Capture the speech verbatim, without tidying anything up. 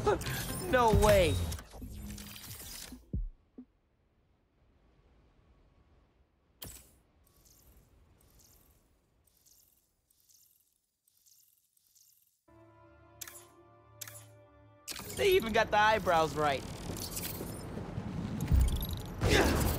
No way. They even got the eyebrows right.